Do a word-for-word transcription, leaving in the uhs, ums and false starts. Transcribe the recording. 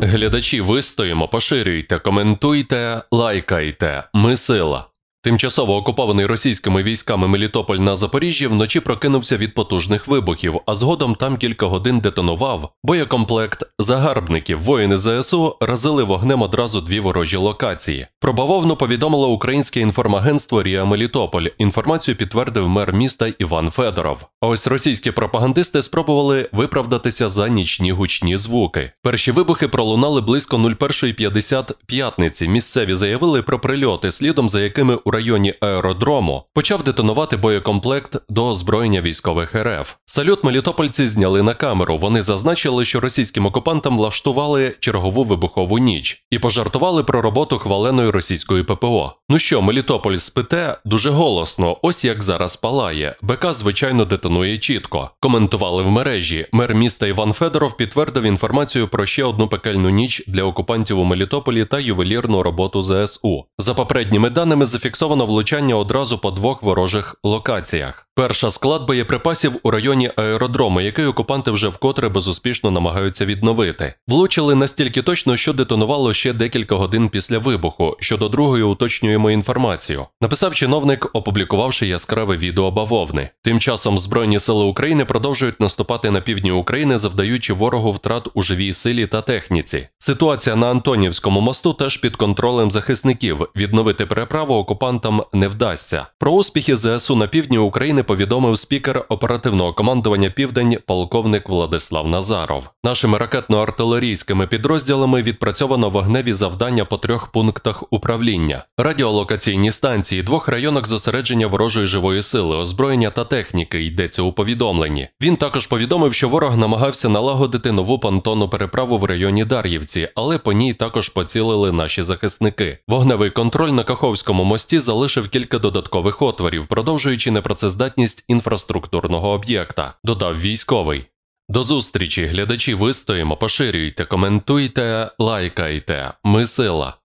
Глядачі, вистоїмо, поширюйте, коментуйте, лайкайте. Ми сила. Тимчасово окупований російськими військами Мелітополь на Запоріжжі вночі прокинувся від потужних вибухів, а згодом там кілька годин детонував боєкомплект загарбників. Воїни ЗСУ разили вогнем одразу дві ворожі локації. Про бавовну повідомило українське інформагентство Ріа Мелітополь. Інформацію підтвердив мер міста Іван Федоров. А ось російські пропагандисти спробували виправдатися за нічні гучні звуки. Перші вибухи пролунали близько нуль перша п'ятдесят п'ятниці. Місцеві заявили про прильоти, слідом за якими у районі аеродрому почав детонувати боєкомплект до озброєння військових РФ. Салют мелітопольці зняли на камеру. Вони зазначили, що російським окупантам влаштували чергову вибухову ніч і пожартували про роботу хваленої російської ППО. Ну що, Мелітополь, спите? Дуже голосно. Ось як зараз палає. БК, звичайно, детонує чітко. Коментували в мережі. Мер міста Іван Федоров підтвердив інформацію про ще одну пекельну ніч для окупантів у Мелітополі та ювелірну роботу ЗСУ. За попередніми даними, зафіксовано влучання одразу по двох ворожих локаціях. Перша – склад боєприпасів у районі аеродрому, який окупанти вже вкотре безуспішно намагаються відновити. Влучили настільки точно, що детонувало ще декілька годин після вибуху. Щодо другої уточнюємо інформацію. Написав чиновник, опублікувавши яскраве відео бавовни. Тим часом Збройні сили України продовжують наступати на півдні України, завдаючи ворогу втрат у живій силі та техніці. Ситуація на Антонівському мосту теж під контролем захисників. Відновити переправу окупантам не вдасться. Про успіхи ЗСУ на півдні України повідомив спікер оперативного командування «Південь» полковник Владислав Назаров. Нашими ракетно-артилерійськими підрозділами відпрацьовано вогневі завдання по трьох пунктах управління. Радіолокаційні станції, двох районах зосередження ворожої живої сили, озброєння та техніки, йдеться у повідомленні. Він також повідомив, що ворог намагався налагодити нову понтонну переправу в районі Дар'ївці, але по ній також поцілили наші захисники. Вогневий контроль на Каховському мості залишив кілька додаткових отворів, продовжуючи непрацездатність інфраструктурного об'єкта, додав військовий. До зустрічі, глядачі, вистоїмо, поширюйте, коментуйте, лайкайте. Ми сила.